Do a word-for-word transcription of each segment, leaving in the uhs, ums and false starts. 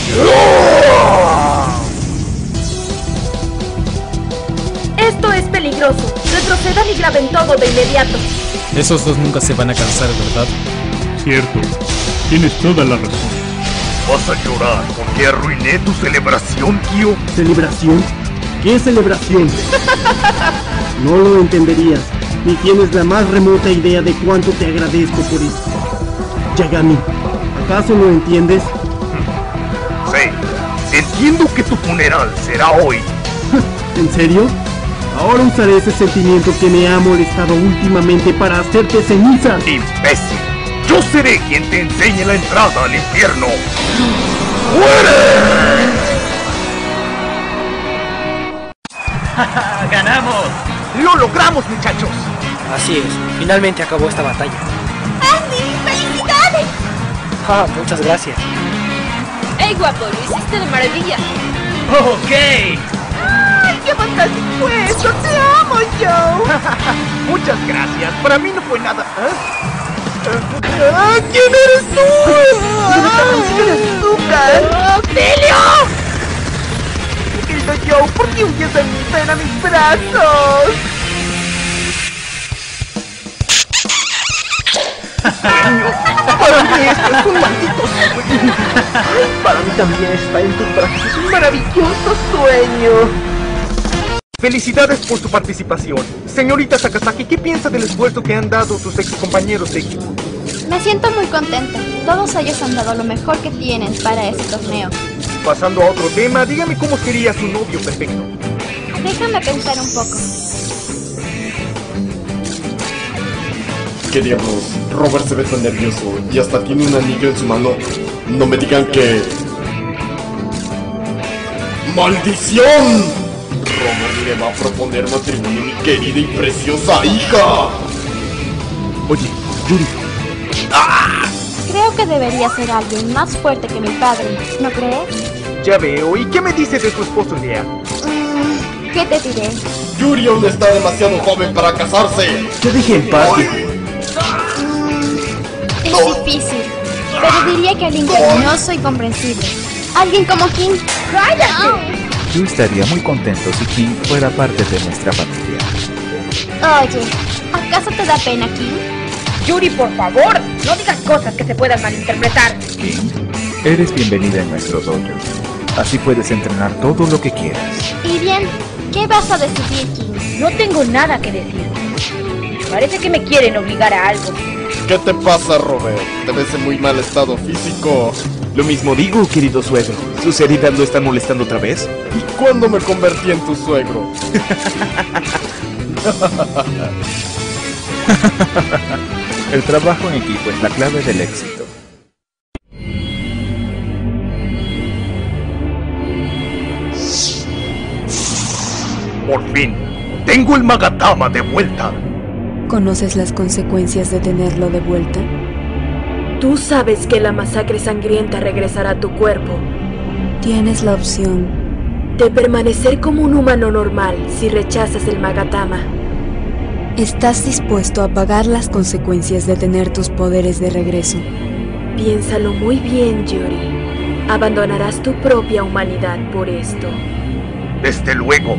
Esto es peligroso. Retrocedan y graben todo de inmediato. Esos dos nunca se van a cansar, ¿verdad? Cierto. Tienes toda la razón. ¿Vas a llorar porque arruiné tu celebración, Kyo? ¿Celebración? ¿Qué celebración? No lo entenderías, ni tienes la más remota idea de cuánto te agradezco por esto. Yagami, ¿acaso lo entiendes? Sí, entiendo que tu funeral será hoy. ¿En serio? Ahora usaré ese sentimiento que me ha molestado últimamente para hacerte ceniza. ¡Imbécil! Yo seré quien te enseñe la entrada al infierno. ¡Muere! ¡Ganamos! ¡Lo logramos, muchachos! Así es, finalmente acabó esta batalla. ¡Andy! ¡Felicidades! Ah, muchas gracias. ¡Ey, guapo! Lo hiciste de maravilla. Ok. ¡Ay, qué fantástico fue esto! ¡Te amo, Joe! Muchas gracias. Para mí no fue nada. ¿Eh? Ah, ¿quién eres tú? ¡Quién eres tú, Carl? ¡Auxilio! Querido Joe, ¿por qué huyes de mí? ¡Ven a mis brazos! Para mí esto es un maldito sueño. Para mí también está en tus brazos. Es un maravilloso sueño. Felicidades por su participación. Señorita Sakazaki, ¿qué piensa del esfuerzo que han dado tus ex compañeros de equipo? Me siento muy contenta. Todos ellos han dado lo mejor que tienen para este torneo. Pasando a otro tema, dígame cómo sería su novio perfecto. Déjame pensar un poco. ¿Qué diablos? Robert se ve tan nervioso y hasta tiene un anillo en su mano. No me digan que... ¡Maldición! Robert le va a proponer matrimonio a mi querida y preciosa hija. Oye, Yuri. ¡Ah! Creo que debería ser alguien más fuerte que mi padre, ¿no crees? Ya veo. ¿Y qué me dice de tu esposo, Lea? Mm, ¿Qué te diré? Yuri aún está demasiado joven para casarse. Te dije en paz. Mm, es difícil, pero diría que alguien cariñoso y comprensible. Alguien como King. ¡Cállate! Yo estaría muy contento si King fuera parte de nuestra familia. Oye, ¿acaso te da pena, King? Yuri, por favor, no digas cosas que se puedan malinterpretar. King, eres bienvenida en nuestro dojo. Así puedes entrenar todo lo que quieras. Y bien, ¿qué vas a decidir, King? No tengo nada que decir. Parece que me quieren obligar a algo. ¿Qué te pasa, Robert? Te ves en muy mal estado físico. Lo mismo digo, querido suegro. ¿Sus heridas lo están molestando otra vez? ¿Y cuándo me convertí en tu suegro? El trabajo en equipo es la clave del éxito. Por fin, tengo el Magatama de vuelta. ¿Conoces las consecuencias de tenerlo de vuelta? Tú sabes que la masacre sangrienta regresará a tu cuerpo. Tienes la opción de permanecer como un humano normal si rechazas el Magatama. ¿Estás dispuesto a pagar las consecuencias de tener tus poderes de regreso? Piénsalo muy bien, Yuri. Abandonarás tu propia humanidad por esto. Desde luego.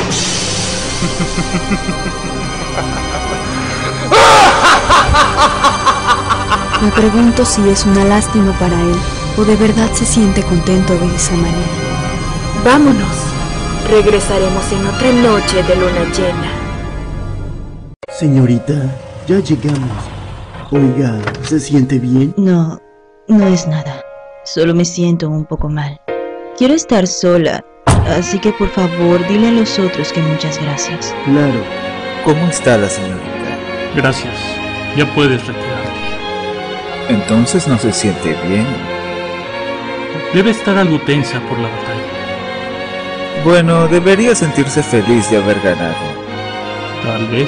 Me pregunto si es una lástima para él o de verdad se siente contento de esa manera. Vámonos. Regresaremos en otra noche de luna llena. Señorita, ya llegamos. Oiga, ¿se siente bien? No, no es nada. Solo me siento un poco mal. Quiero estar sola, así que por favor dile a los otros que muchas gracias. Claro. ¿Cómo está la señorita? Gracias. Ya puedes retirarte. Entonces no se siente bien. Debe estar algo tensa por la batalla. Bueno, debería sentirse feliz de haber ganado. Tal vez.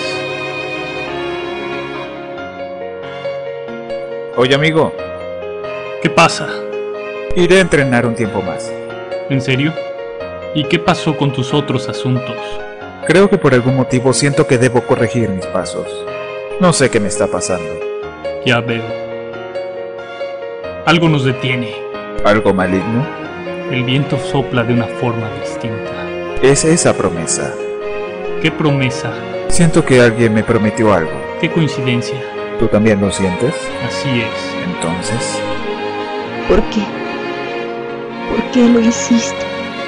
Oye, amigo. ¿Qué pasa? Iré a entrenar un tiempo más. ¿En serio? ¿Y qué pasó con tus otros asuntos? Creo que por algún motivo siento que debo corregir mis pasos. No sé qué me está pasando. Ya veo. Algo nos detiene. ¿Algo maligno? El viento sopla de una forma distinta. Es esa promesa. ¿Qué promesa? Siento que alguien me prometió algo. ¿Qué coincidencia? ¿Tú también lo sientes? Así es. Entonces... ¿Por qué? ¿Por qué lo hiciste?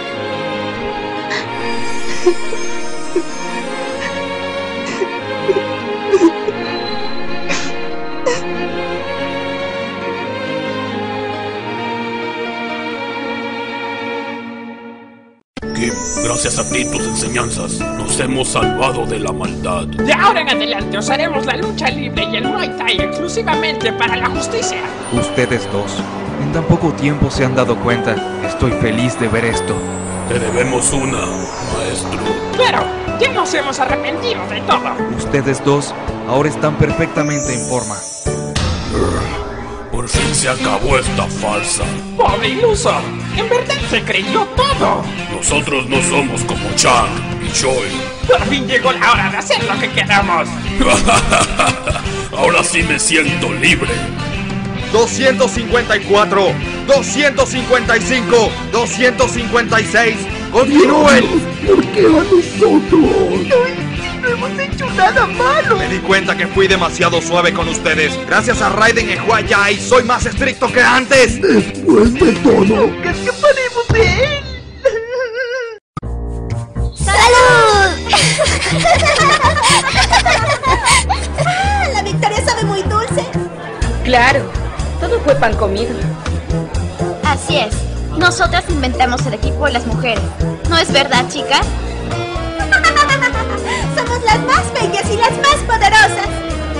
Kim, gracias a ti y tus enseñanzas, nos hemos salvado de la maldad. De ahora en adelante usaremos la lucha libre y el Muay Thai exclusivamente para la justicia. Ustedes dos, en tan poco tiempo se han dado cuenta. Estoy feliz de ver esto. Te debemos una, maestro. Claro, ya nos hemos arrepentido de todo. Ustedes dos ahora están perfectamente en forma. Por fin se acabó esta farsa. ¡Pobre iluso! En verdad se creyó todo. Nosotros no somos como Chang y Choi. Por fin llegó la hora de hacer lo que queramos. Ahora sí me siento libre. doscientos cincuenta y cuatro, doscientos cincuenta y cinco, doscientos cincuenta y seis. ¡Continúen! ¿Por qué a nosotros? No hemos hecho nada malo. Me di cuenta que fui demasiado suave con ustedes. Gracias a Raiden y Huayai soy más estricto que antes. Después de todo, nunca escaparemos de él. ¡Salud! ¡Ah! La victoria sabe muy dulce. Claro, todo fue pan comido. Así es. Nosotras inventamos el equipo de las mujeres. ¿No es verdad, chicas? Somos las más bellas y las más poderosas.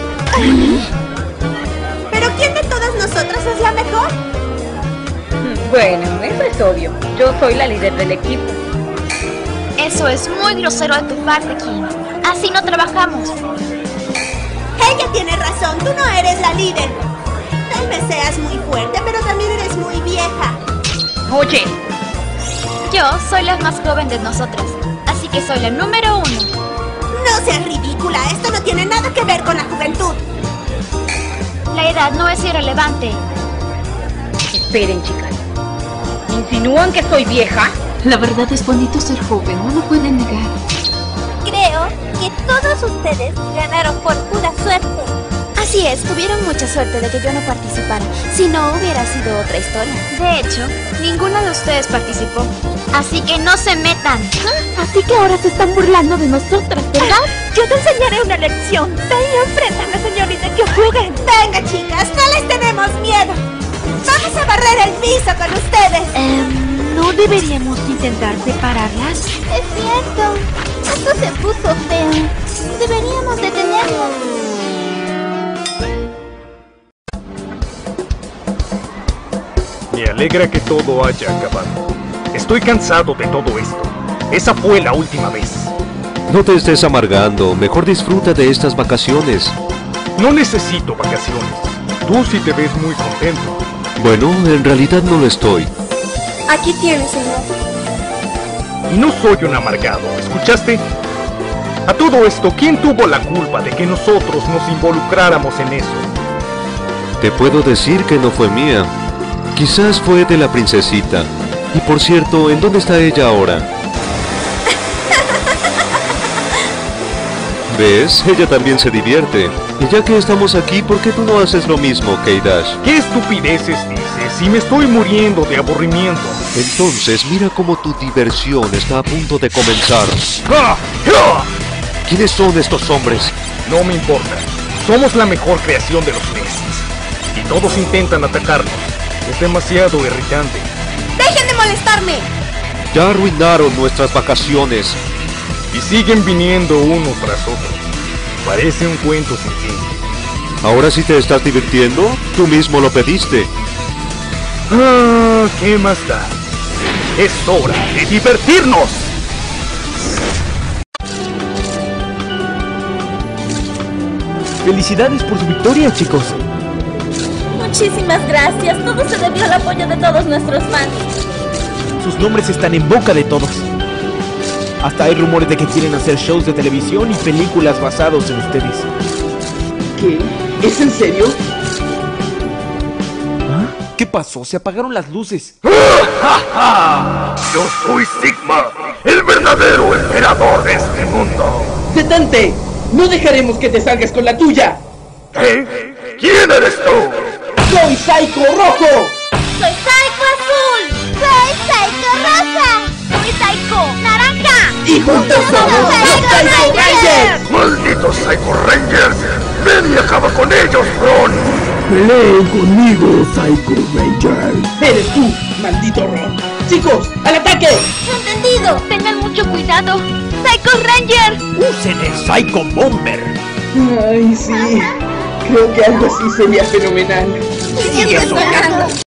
¿Pero quién de todas nosotras es la mejor? Bueno, eso es obvio. Yo soy la líder del equipo. Eso es muy grosero de tu parte, Kim. Así no trabajamos. Ella tiene razón, tú no eres la líder. Tal vez seas muy fuerte, pero también eres muy vieja. Oye. Yo soy la más joven de nosotras, así que soy la número uno. No seas ridícula, esto no tiene nada que ver con la juventud. La edad no es irrelevante. Esperen, chicas. ¿Insinúan que soy vieja? La verdad es bonito ser joven, no lo pueden negar. Creo que todos ustedes ganaron por pura suerte. Así es, tuvieron mucha suerte de que yo no participara. Si no, hubiera sido otra historia. De hecho, ninguno de ustedes participó. Así que no se metan. Así que ahora se están burlando de nosotras, ¿verdad? Yo te enseñaré una lección. Ven y enfréntame, señorita Kyokugen. Venga, chicas, no les tenemos miedo. Vamos a barrer el piso con ustedes. Um, ¿No deberíamos intentar separarlas? Es cierto. Esto se puso feo. Deberíamos detenerlo. Me alegra que todo haya acabado. Estoy cansado de todo esto. Esa fue la última vez. No te estés amargando, mejor disfruta de estas vacaciones. No necesito vacaciones. Tú sí te ves muy contento. Bueno, en realidad no lo estoy. Aquí tienes, señor. Y no soy un amargado, ¿escuchaste? A todo esto, ¿quién tuvo la culpa de que nosotros nos involucráramos en eso? Te puedo decir que no fue mía. Quizás fue de la princesita. Y por cierto, ¿en dónde está ella ahora? ¿Ves? Ella también se divierte. Y ya que estamos aquí, ¿por qué tú no haces lo mismo, K-Dash? ¿Qué estupideces dices? Si me estoy muriendo de aburrimiento. Entonces, mira cómo tu diversión está a punto de comenzar. ¡Ah! ¡Ah! ¿Quiénes son estos hombres? No me importa. Somos la mejor creación de los meses. Y todos intentan atacarnos. Es demasiado irritante. ¡Dejen de molestarme! Ya arruinaron nuestras vacaciones. Y siguen viniendo uno tras otro. Parece un cuento sin fin. ¿Ahora sí te estás divirtiendo? Tú mismo lo pediste. Ah, ¿qué más da? Es hora de divertirnos. Felicidades por su victoria, chicos. Muchísimas gracias. Todo se debió al apoyo de todos nuestros fans. Sus nombres están en boca de todos. Hasta hay rumores de que quieren hacer shows de televisión y películas basados en ustedes. ¿Qué? ¿Es en serio? ¿Ah? ¿Qué pasó? Se apagaron las luces. Yo soy Sigma, el verdadero emperador de este mundo. ¡Detente! ¡No dejaremos que te salgas con la tuya! ¿Eh? ¿Quién eres tú? ¡Soy Psycho Rojo! ¡Soy Psycho Azul! ¡Soy Psycho Rosa! ¡Soy Psycho Naranja! ¡Y juntos somos los Psycho Rangers! ¡Malditos Psycho Rangers! ¡Ven y acaba con ellos, Ron! ¡Peleen conmigo, Psycho Ranger! ¡Eres tú, maldito Ron! ¡Chicos, al ataque! ¡Entendido! ¡Tengan mucho cuidado! ¡Psycho Ranger! ¡Usen el Psycho Bomber! Ay, sí. Creo que algo así sería fenomenal. ¡Sigue soñando!